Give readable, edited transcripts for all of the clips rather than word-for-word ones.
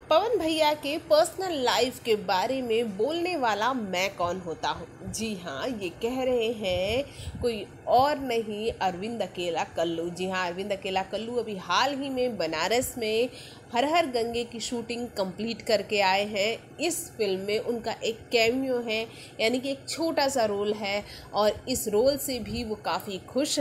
पवन भैया के personal life के बारे में बोलने वाला मैं कौन होता हूँ। जी हाँ, ये कह रहे हैं कोई और नहीं, अरविंद अकेला कल्लू। जी हाँ, अरविंद अकेला कल्लू अभी हाल ही में बनारस में हर हर गंगे की शूटिंग कंप्लीट करके आए हैं। इस फिल्म में उनका एक कैमियो है, यानी कि एक छोटा सा रोल है, और इस रोल से भी वो काफ़ी खुश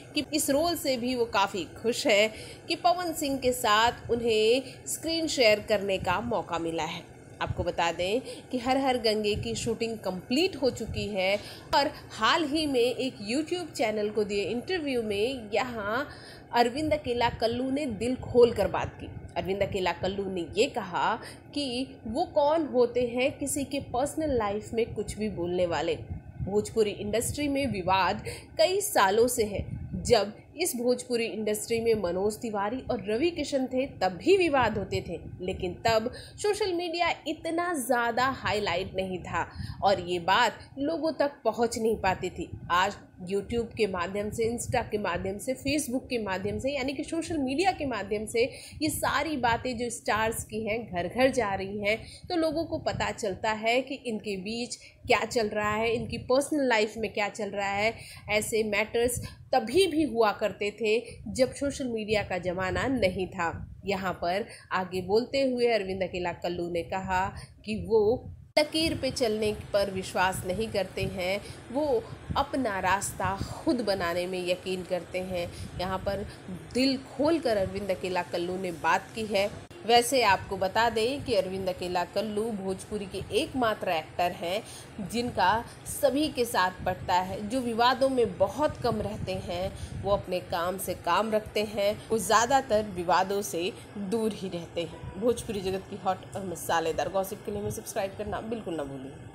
है कि पवन सिंह के साथ उन्हें स्क्रीन शेयर करने का मौका मिला है। आपको बता दें कि हर हर गंगे की शूटिंग कंप्लीट हो चुकी है, और हाल ही में एक यूट्यूब चैनल को दिए इंटरव्यू में यहाँ अरविंद अकेला कल्लू ने दिल खोल कर बात की। अरविंद अकेला कल्लू ने ये कहा कि वो कौन होते हैं किसी के पर्सनल लाइफ में कुछ भी बोलने वाले। भोजपुरी इंडस्ट्री में विवाद कई सालों से है। जब इस भोजपुरी इंडस्ट्री में मनोज तिवारी और रवि किशन थे तब भी विवाद होते थे, लेकिन तब सोशल मीडिया इतना ज़्यादा हाईलाइट नहीं था और ये बात लोगों तक पहुंच नहीं पाती थी। आज यूट्यूब के माध्यम से, इंस्टा के माध्यम से, फेसबुक के माध्यम से, यानी कि सोशल मीडिया के माध्यम से ये सारी बातें जो स्टार्स की हैं घर घर जा रही हैं, तो लोगों को पता चलता है कि इनके बीच क्या चल रहा है, इनकी पर्सनल लाइफ में क्या चल रहा है। ऐसे मैटर्स तभी भी हुआ करते थे जब सोशल मीडिया का ज़माना नहीं था। यहाँ पर आगे बोलते हुए अरविंद अकेला कल्लू ने कहा कि वो लकीर पे चलने पर विश्वास नहीं करते हैं, वो अपना रास्ता खुद बनाने में यकीन करते हैं। यहाँ पर दिल खोलकर अरविंद अकेला कल्लू ने बात की है। वैसे आपको बता दें कि अरविंद अकेला कल्लू भोजपुरी के एकमात्र एक्टर हैं जिनका सभी के साथ पटता है, जो विवादों में बहुत कम रहते हैं। वो अपने काम से काम रखते हैं, वो ज़्यादातर विवादों से दूर ही रहते हैं। भोजपुरी जगत की हॉट और मसालेदार गॉसिप के लिए हमें सब्सक्राइब करना बिल्कुल ना भूलिए।